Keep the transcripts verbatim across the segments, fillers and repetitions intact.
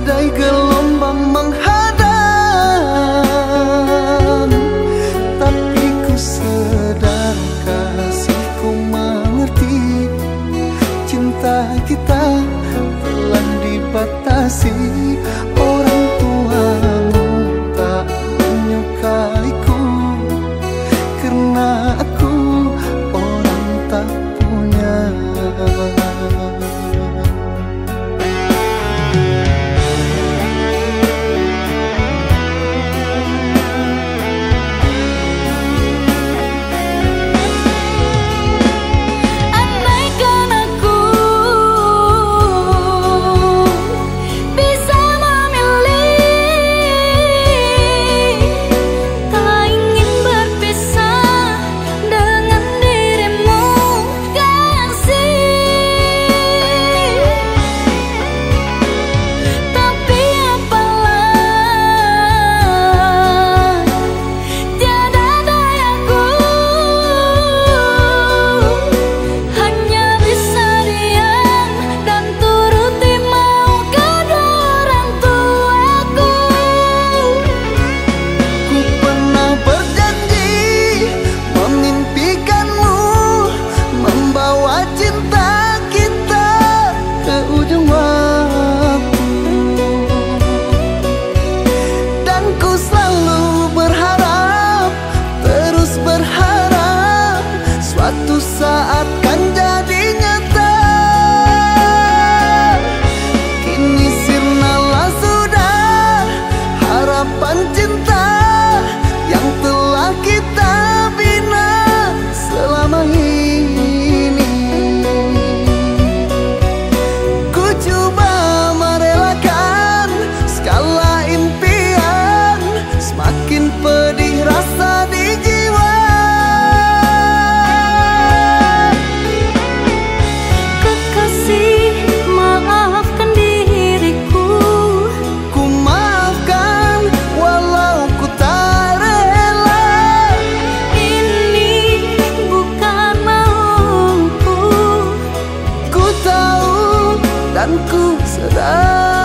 badai gelombang menghadang, tapi ku sadar kasihku mengerti. Cinta kita telah dibatasi. Orang tuamu tak menyukaiku karena aku orang tak punya. Suatu saat kan jadi nyata. Kini sirnalah sudah harapan cinta yang telah kita bina selama ini. Ku coba merelakan segala impian, semakin pedih rasa di jiwa. Dan ku sadar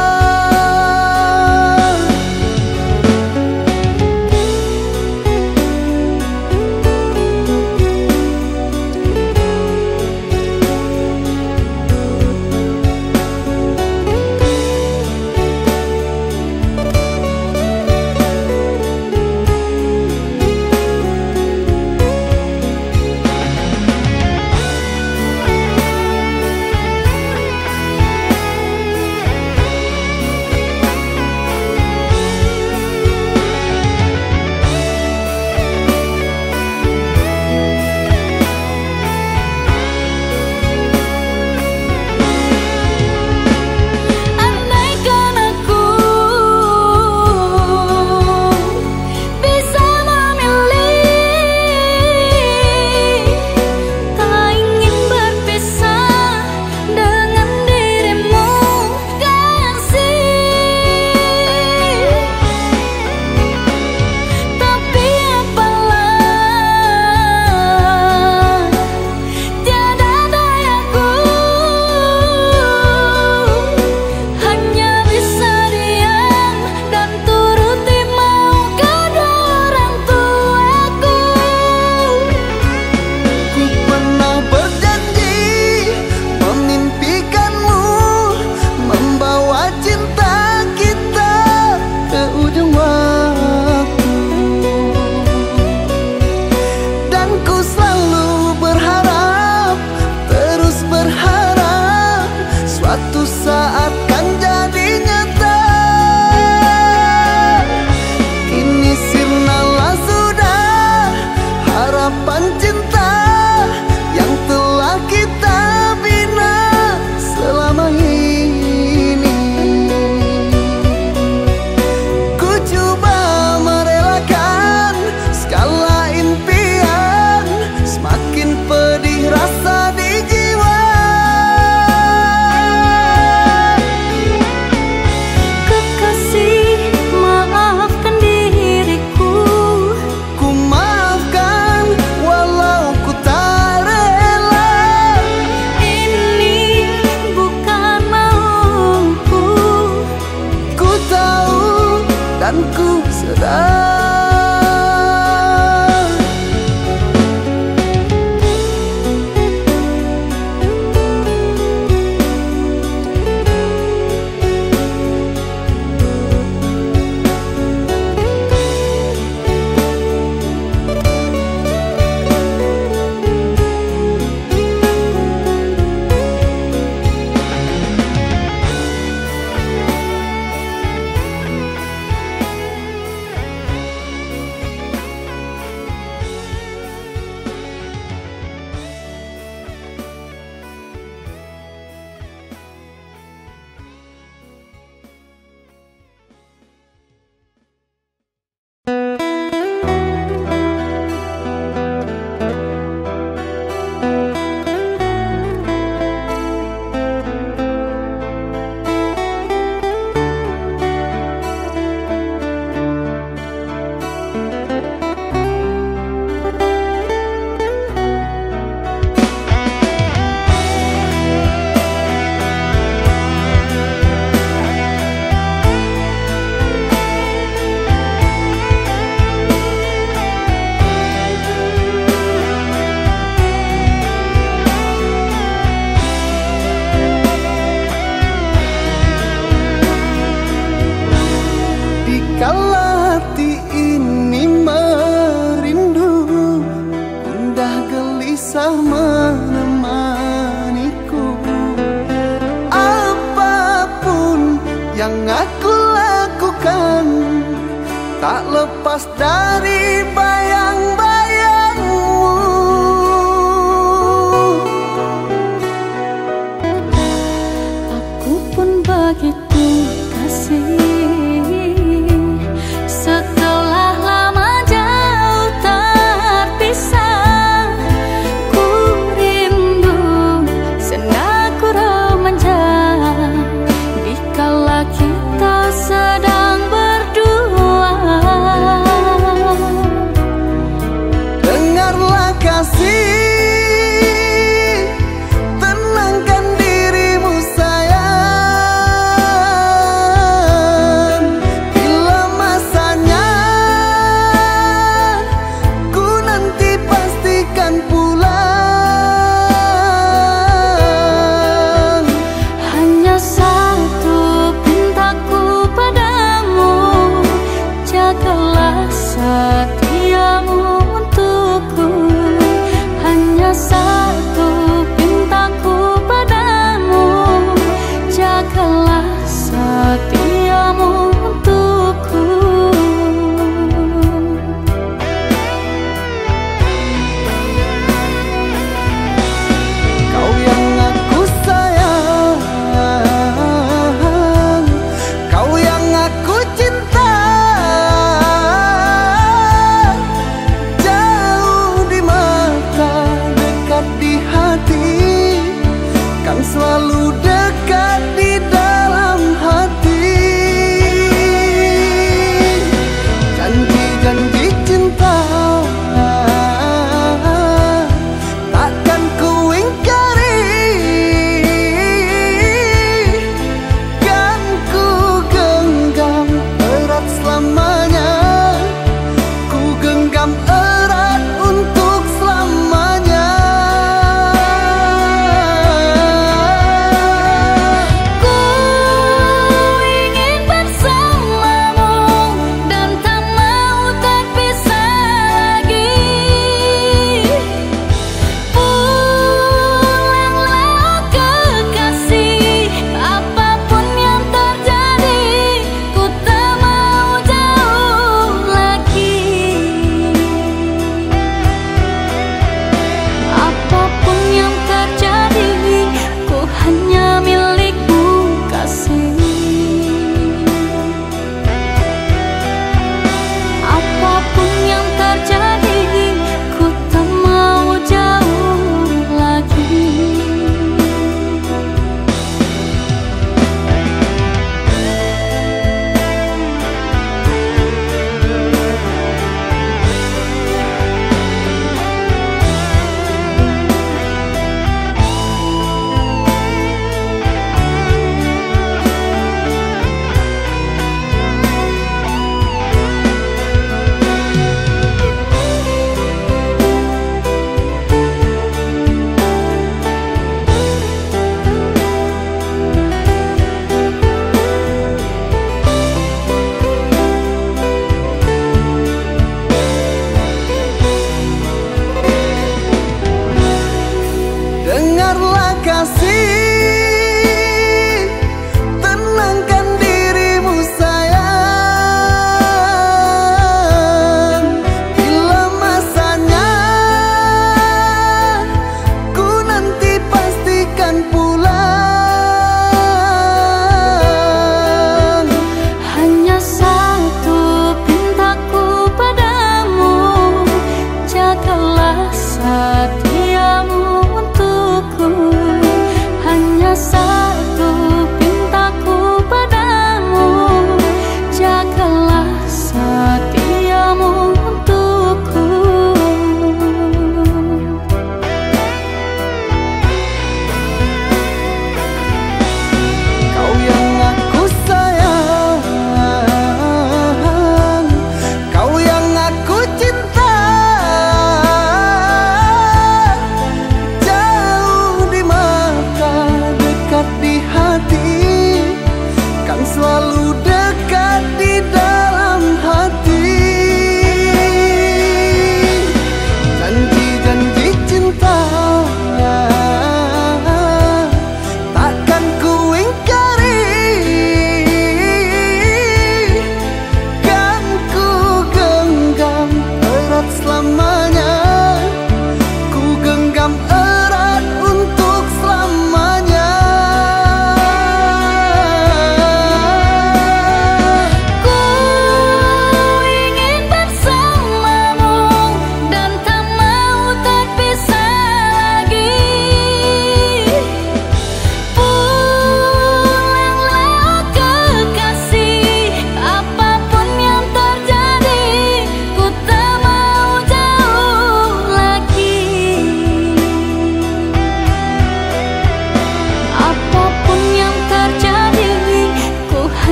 suatu saat kan jadi nyata. Kini sirnalah sudah harapan cinta yang telah kita bina selama ini. Ku coba merelakan segala impian, semakin pedih rasa di jiwa. yang aku lakukan tak lepas dari bayang-bayangmu. Aku pun begitu kasih, setelah lama jauh terpisah. Ku rindu sendaku remaja, dikala kita sedang berdua. Dengarlah kasih, tenangkan dirimu sayang.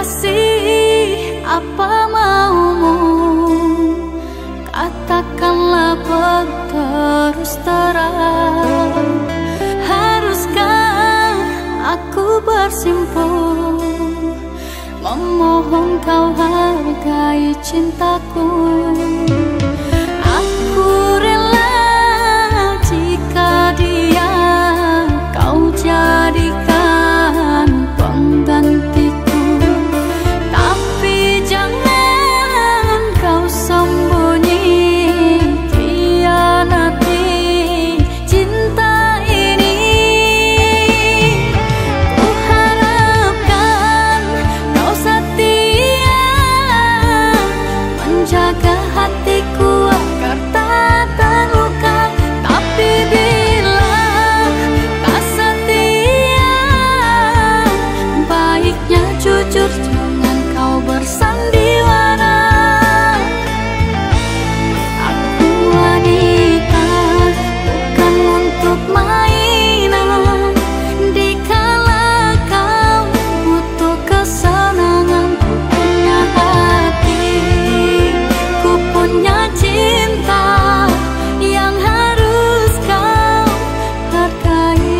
kasih, apa maumu? Katakanlah berterus terang. Haruskah aku bersimpuh, memohon kau hargai cintaku? Aku rela jika dia kau jadikan penggantiku, tapi jangan kau sembunyi khianati cinta ini. Ku harapkan kau setia menjaga hatiku agar tak terluka, tapi bila tak setia, baiknya jujur, jangan kau bersandiwara. Aku wanita bukan untuk mainan, dikala kau butuh kesenangan. Ku punya hati, ku punya cinta yang harus kau hargai.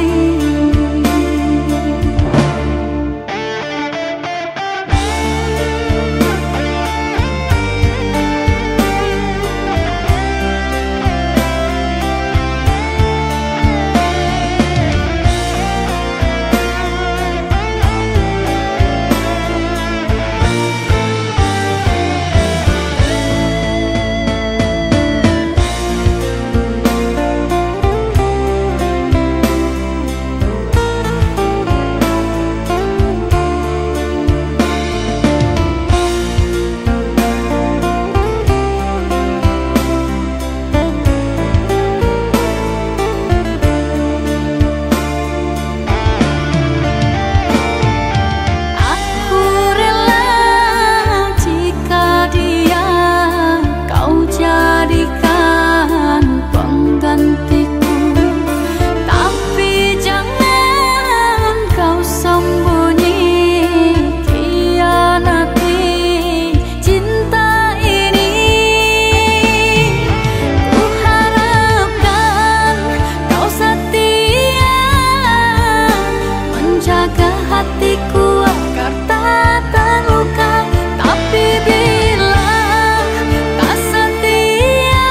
Aku rela jika dia kau jadikan penggantiku, tapi jangan kau sembunyi khianati cinta ini. Ku harapkan kau setia menjaga hatiku agar tak terluka, tapi bila tak setia,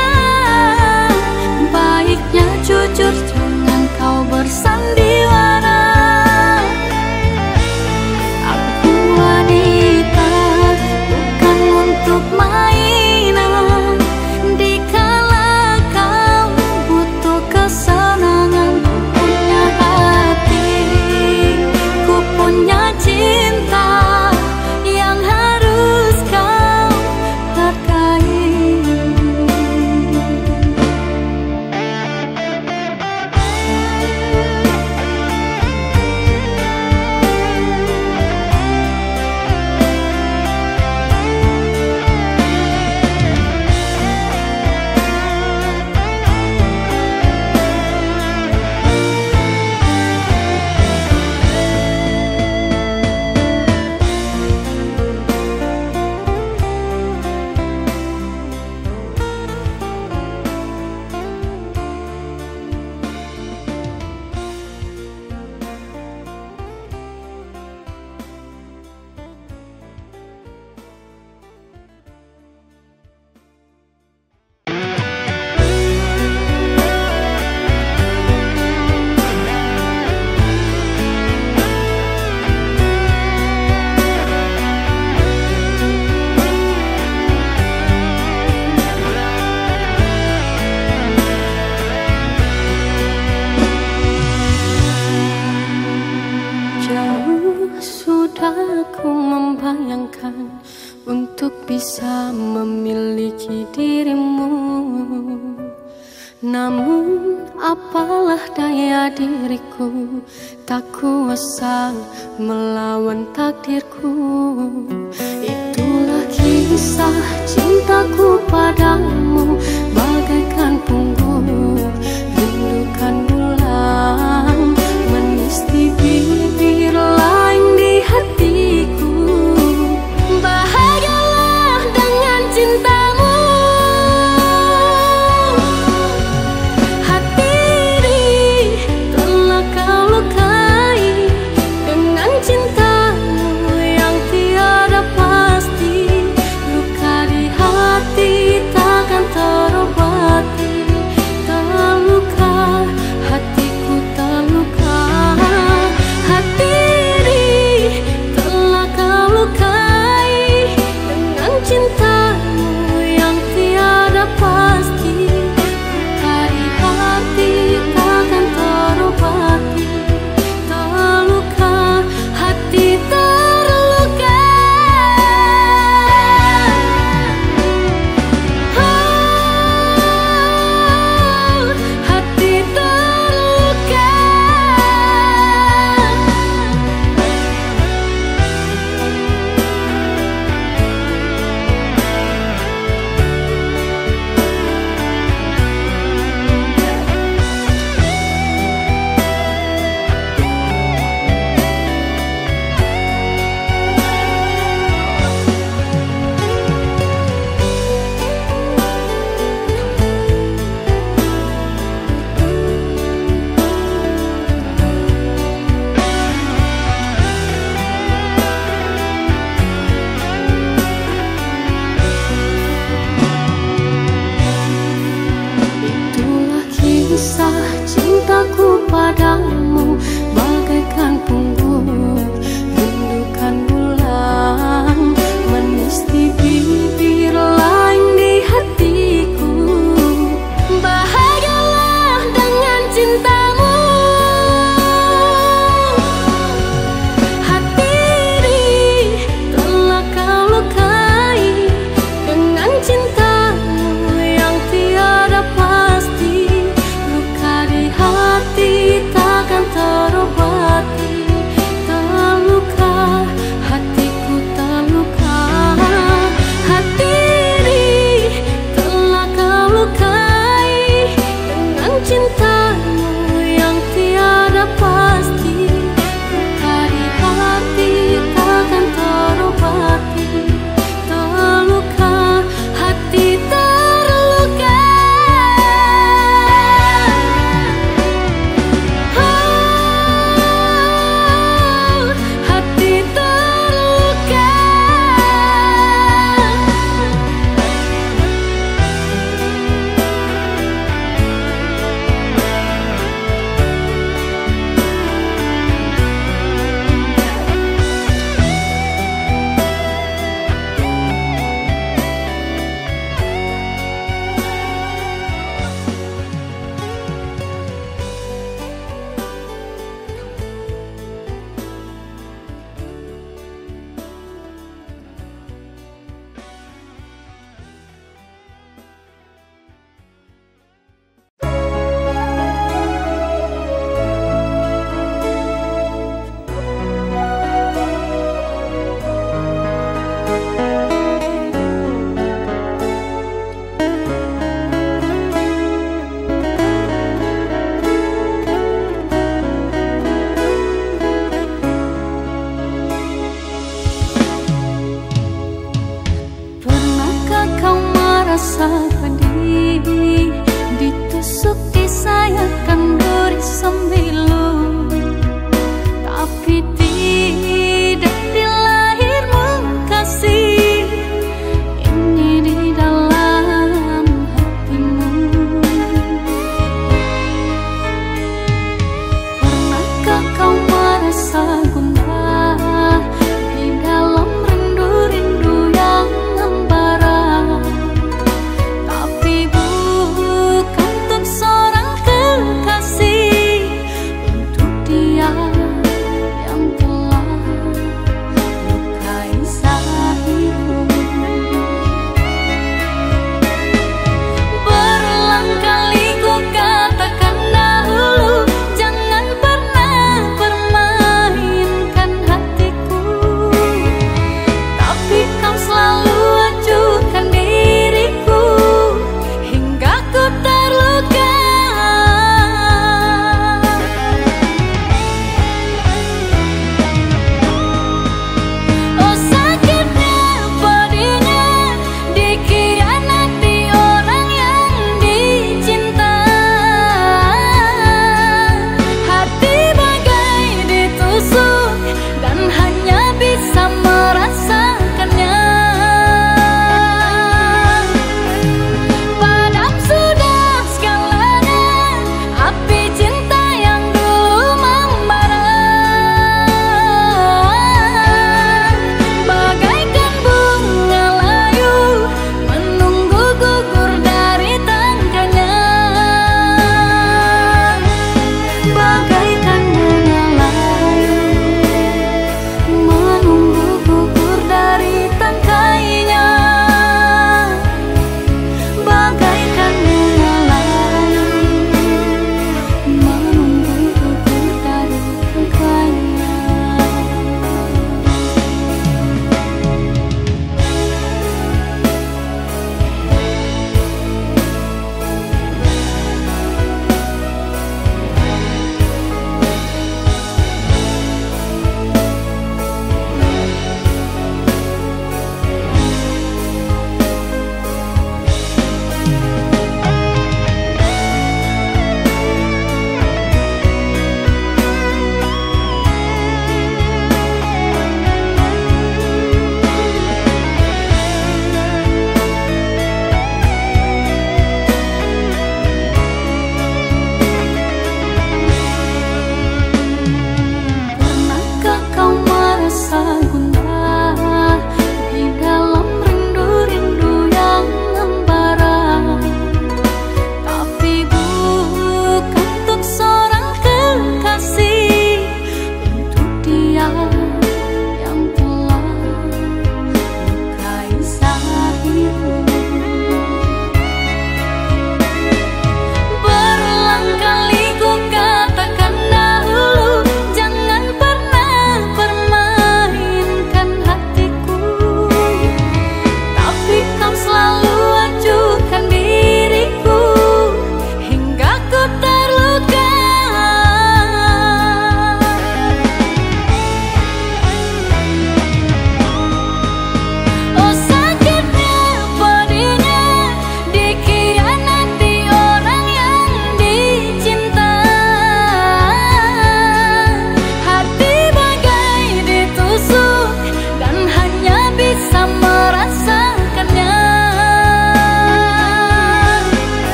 baiknya jujur, jangan kau bersandiwara. Aku wanita bukan untuk mainan, dikala kau butuh kesenangan. Ku punya hati, ku punya cinta yang harus kau hargai. Aku membayangkan untuk bisa memiliki dirimu, namun apalah daya diriku tak kuasa melawan takdirku. Itulah kisah cintaku padamu, bagaikan punggur rindukan bulan manis di bibir lain di hatiku. Kisah cintaku padamu bagaikan punggur, rindukan bulan manis di bibir, lain di hatiku. Bahagialah dengan cintamu, hati ini telah kau lukai dengan cintamu yang tiada pasti. Luka di hati takkan terobati, terluka hatiku terluka. Hati ini telah kau lukai dengan cintamu yang tiada pasti. Luka di hati takkan terobati, terluka hati terluka. Oh, hati terluka. Pernahkah kau merasa pedih, ditusuk disayangkan beri sembilu, tapi tidak dilahirmu kasih ini di dalam hatimu? Pernahkah kau merasa gundah di dalam rindu-rindu yang membara, tapi bukan untuk seorang kekasih?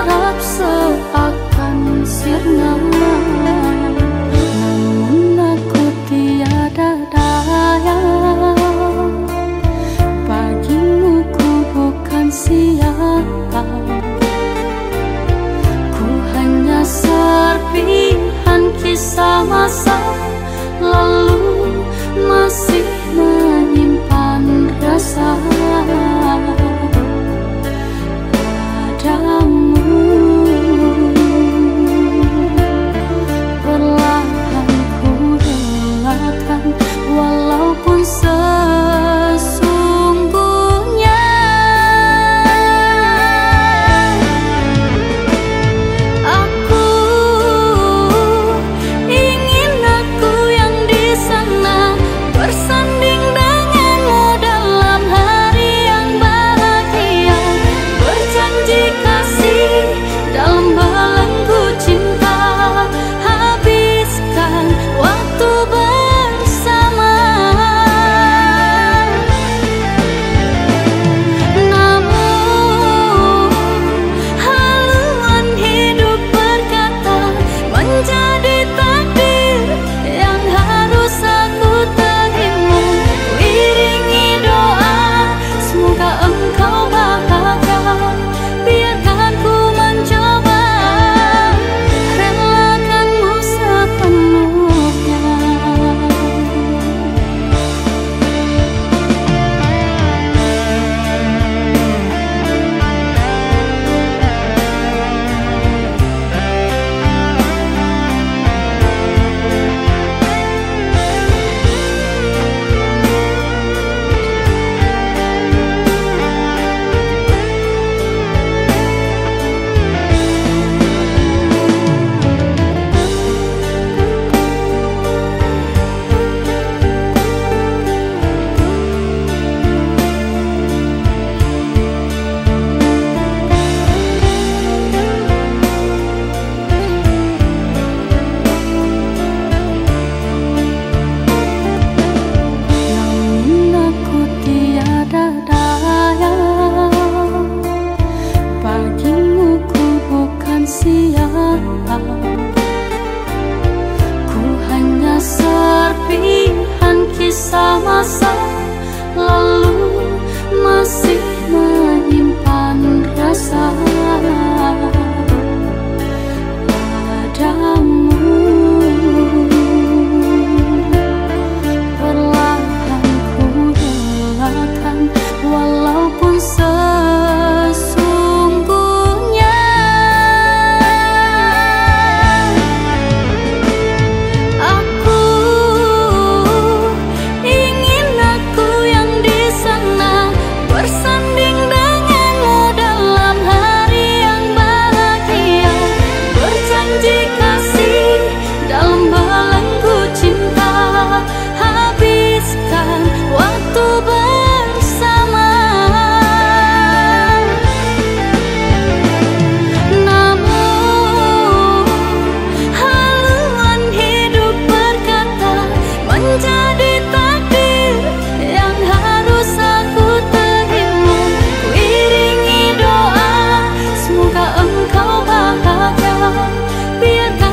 berharap seakan sirna, namun aku tiada daya. Bagimu ku bukan siapa, ku hanya serpihan kisah masa lalu, masih menyimpan rasa padamu. Perlahan ku relakan, walaupun sesungguhnya aku ingin aku yang di sana bersanding denganmu dalam hari yang bahagia, berjanji kasih dalam belenggu cinta, habiskan waktu bersama. Namun haluan hidup berkata, menjadi takdir yang harus aku terima. Iringi doa, semoga engkau bahagia. Biarkan ku mencoba, relakanmu sepenuhnya. Namun aku tiada daya, bagimu ku bukan siapa, ku hanya serpihan kisah masa lalu, masih menyimpan rasa padamu. Perlahan ku relakan, walaupun sesungguhnya aku ingin aku yang di sana bersanding denganmu dalam hari yang bahagia, berjanji kasih dalam belenggu cinta, habiskan waktu bersama. Namun haluan hidup berkata, menjadi takdir yang harus aku terima. Iringi doa, semoga engkau bahagia. Biarkan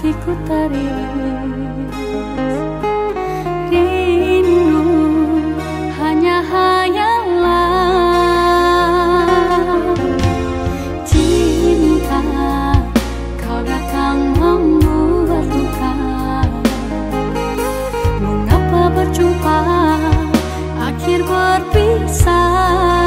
hatiku teriris. Rindu hanya hayalan, cinta kau datang membuat luka. Mengapa berjumpa akhir berpisah?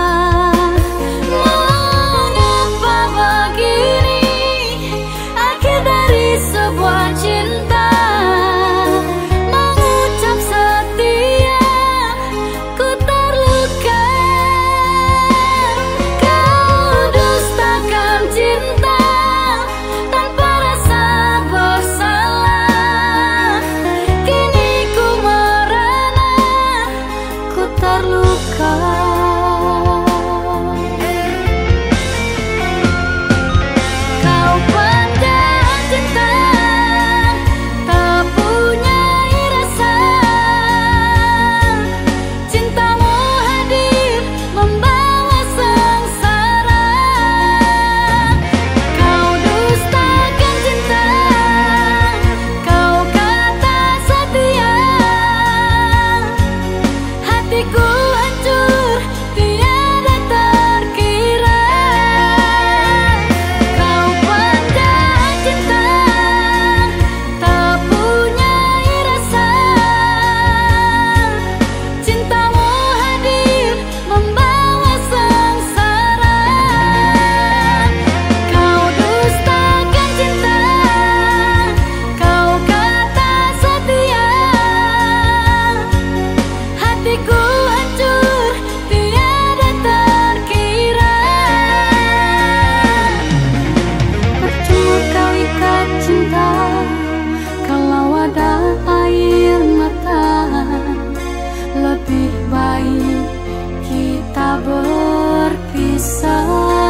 Lebih baik kita berpisah.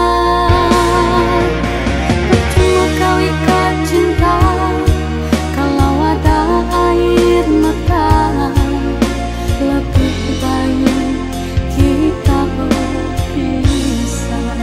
Percuma kau ikat cinta kalau ada air mata. Lebih baik kita berpisah.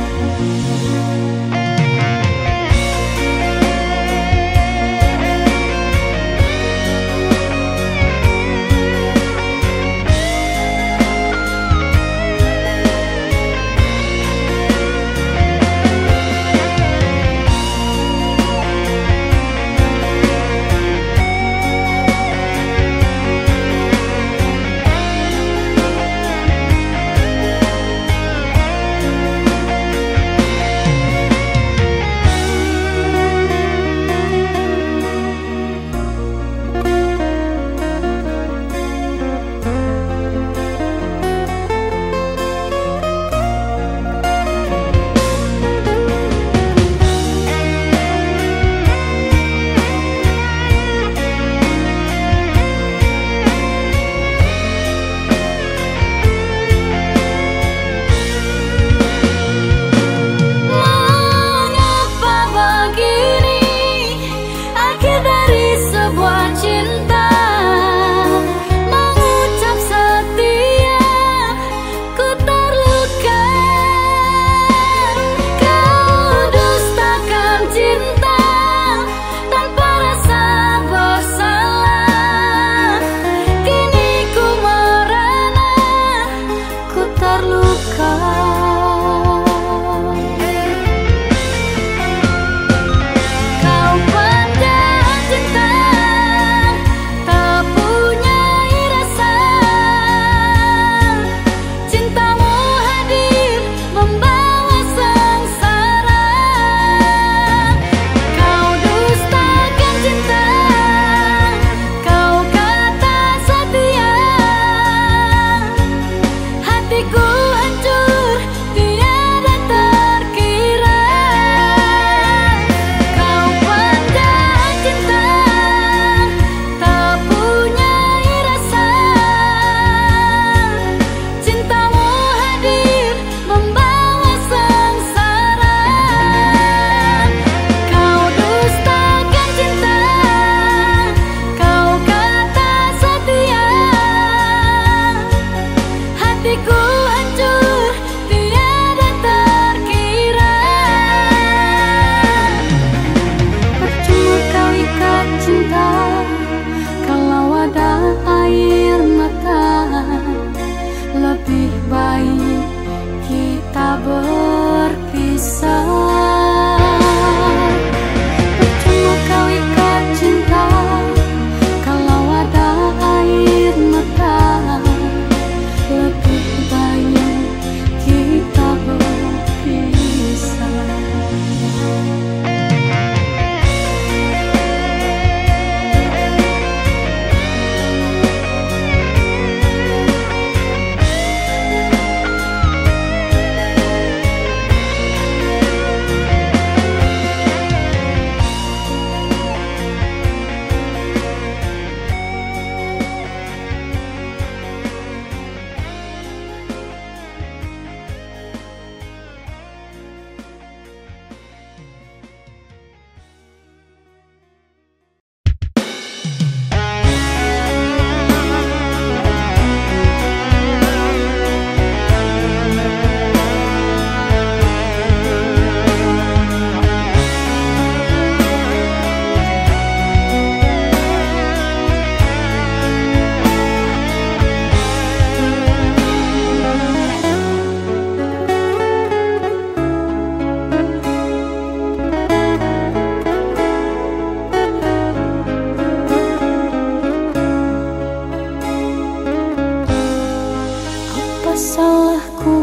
salahku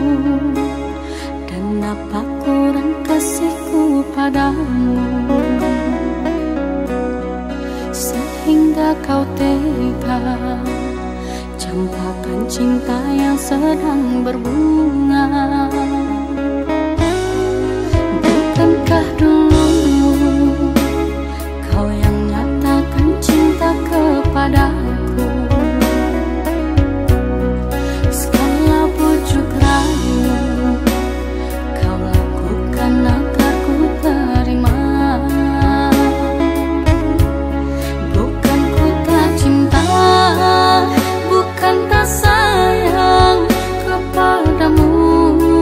dan apa kurang kasihku padamu, sehingga kau tega campakkan cinta yang sedang berbunga. Bukankah dulu kau yang nyatakan cinta kepadaku? Segala bujuk rayu kau lakukan agar ku terima. Bukan ku tak cinta, bukan tak sayang kepadamu,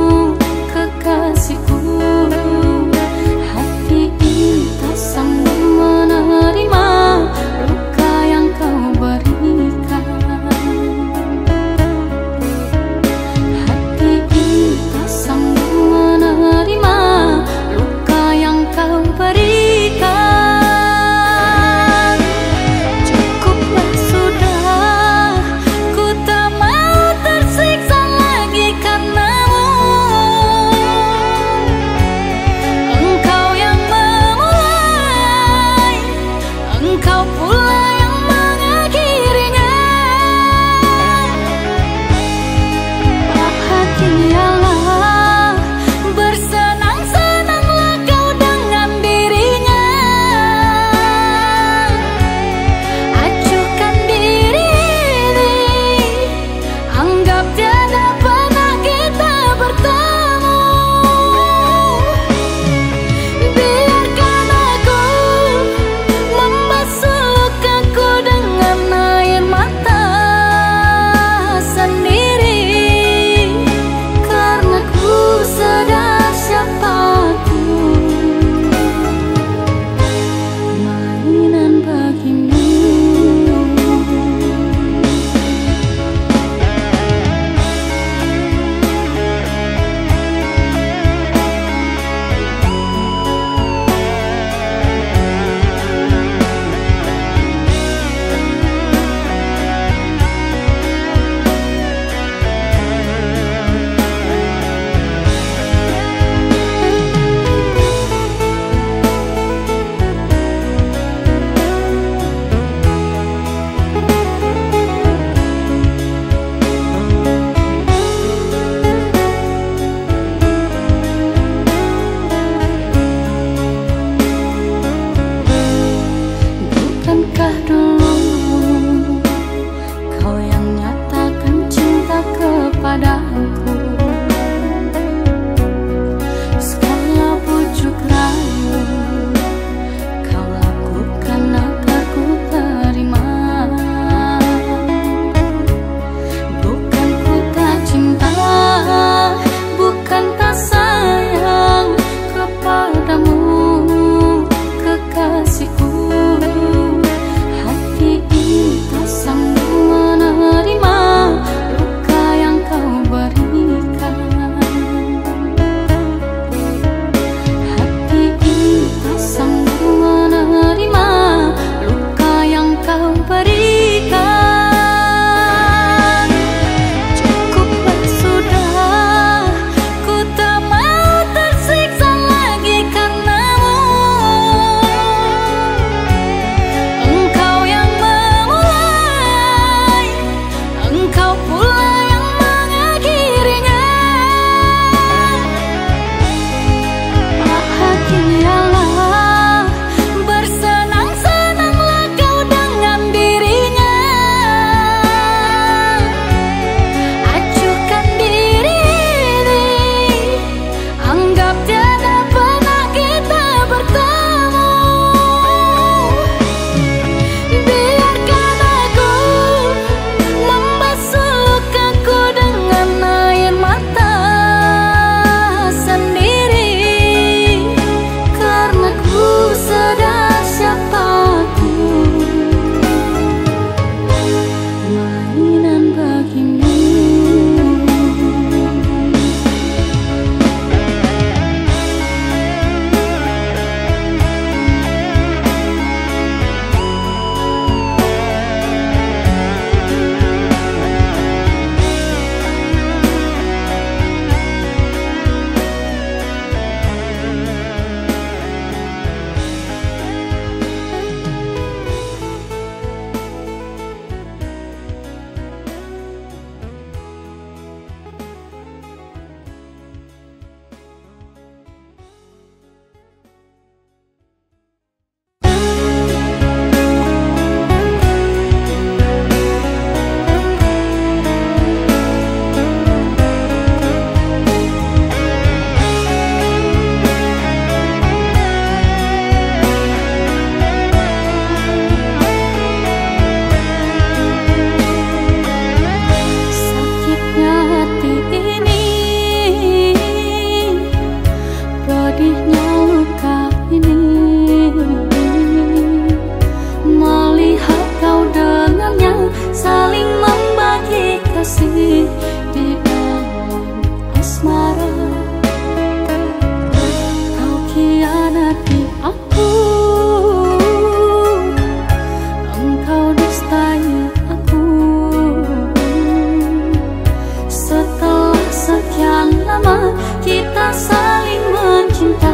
lama kita saling mencinta.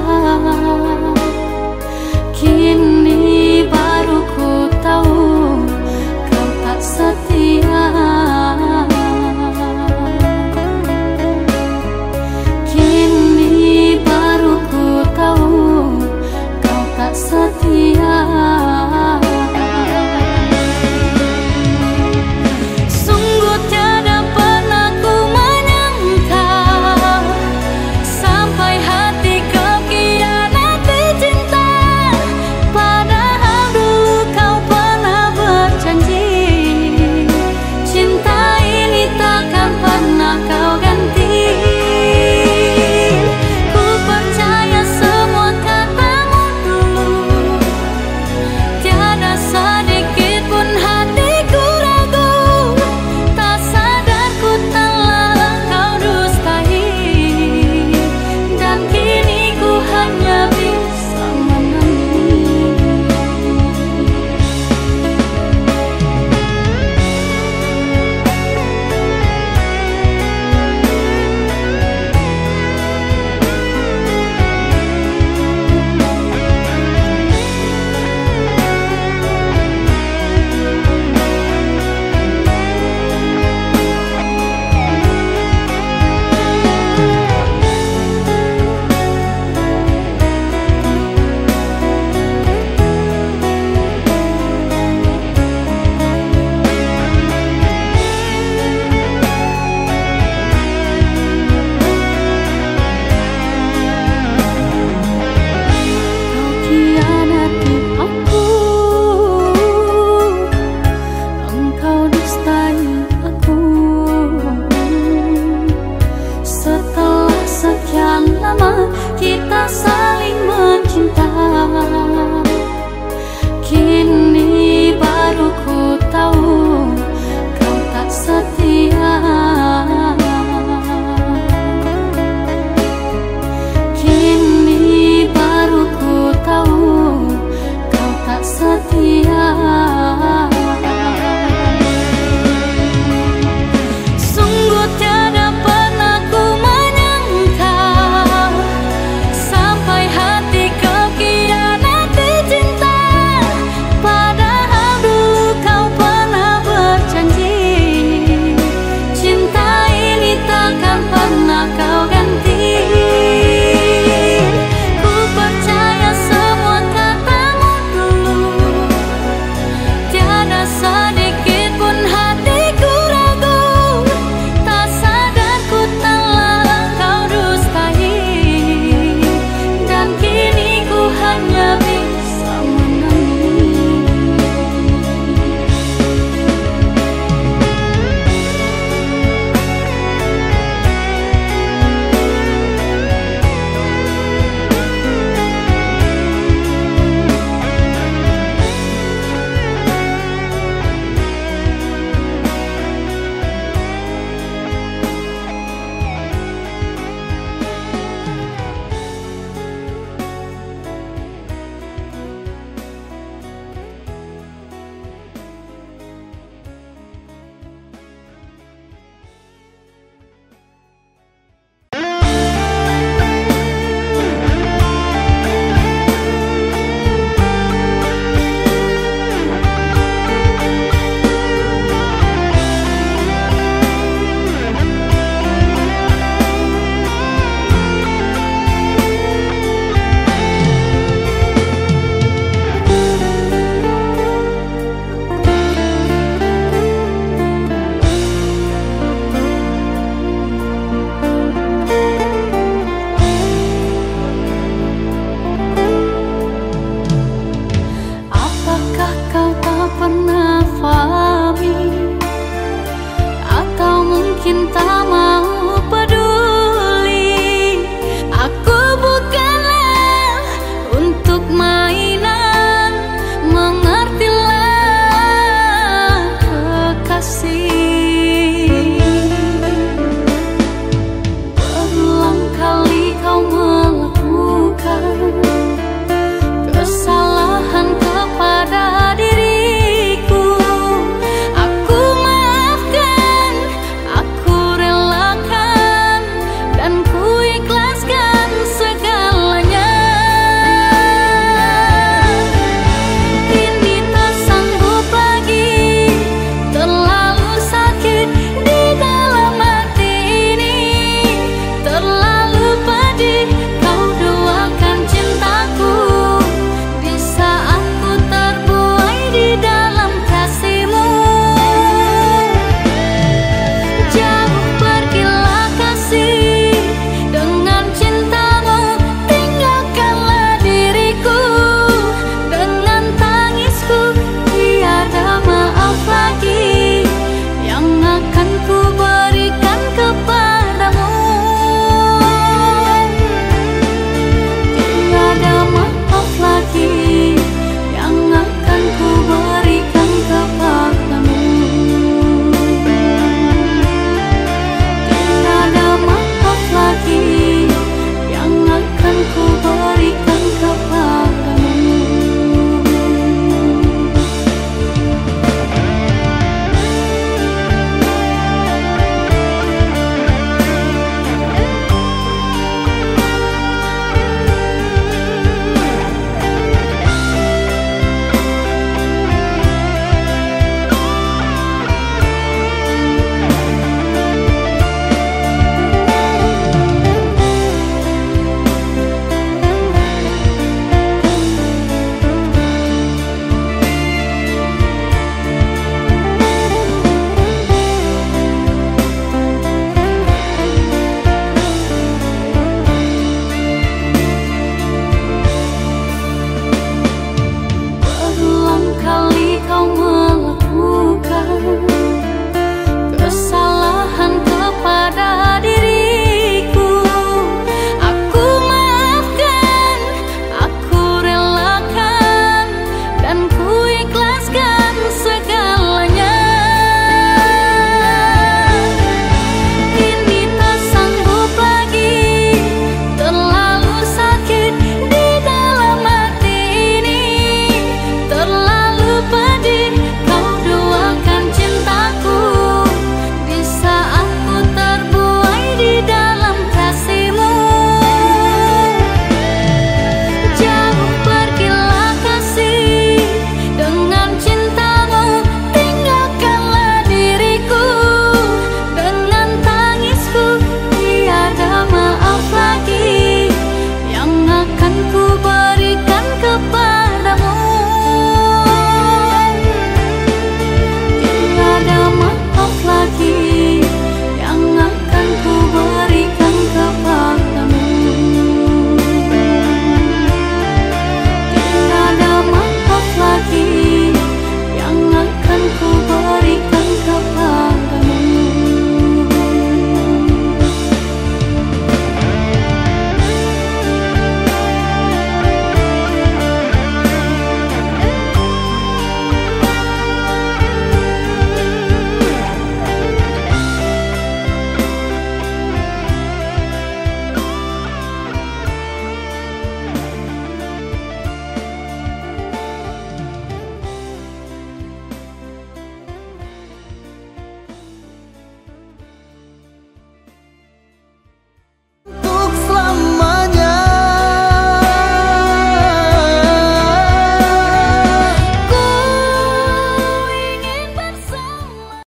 Kini baru ku tahu kau tak setia. Kini baru ku tahu kau tak setia. Sungguh tiada pernah ku menyangka sampai hati kau khianati cinta. Padahal dulu kau pernah berjanji cinta ini takkan pernah kau ganti. Ku percaya semua katamu dulu, tiada sedikit pun hatiku ragu. Tak sadar ku telah kau dustai, dan kini ku hanya bisa menangis. Kau khianati aku, engkau dustai aku. Setelah sekian lama kita saling mencinta. Kini baru ku tahu kau tak setia.